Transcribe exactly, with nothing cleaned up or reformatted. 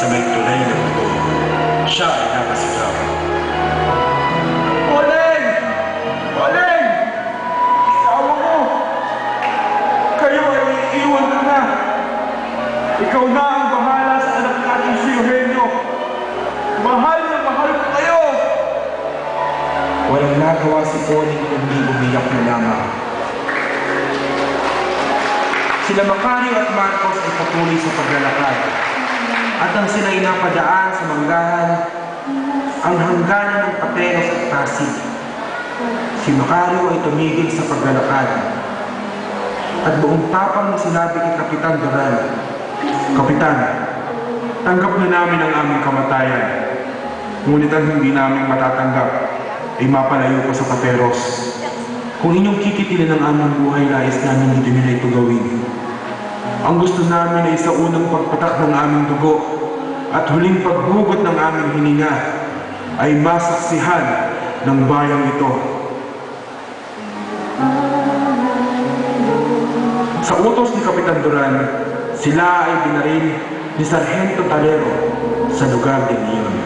sa may tunay na mundo, siya ay nakasigaw. Oleng! Oleng! Asawa mo! Kayo ay iiwan ka na! Ikaw na ang bahala sa anak natin si Eugenio! Mahal na mahal ko kayo! Walang nagawa si Connie kundi umiyak na lamang. Sila Macario at Marcos ay patuloy sa paglalakad. At ang sila'y napadaan sa manggahan, ang hangganan ng Pateros at Pasig. Si Macario ay tumigil sa paglalakad. At buong tapang na sinabi kay Kapitan Duran, "Kapitan, tanggap na namin ang aming kamatayan. Ngunit ang hindi namin matatanggap ay mapalayo pa sa Pateros. Kung inyong kikitilin ang aming buhay, nais namin hindi nila ito gawin. Ang gusto namin ay sa unang pagpatak ng aming dugo at huling paghugot ng aming hininga ay masaksihan ng bayang ito." Sa utos ni Kapitan Duran, sila ay binaril ni Sargento Talero sa lugar de Leon.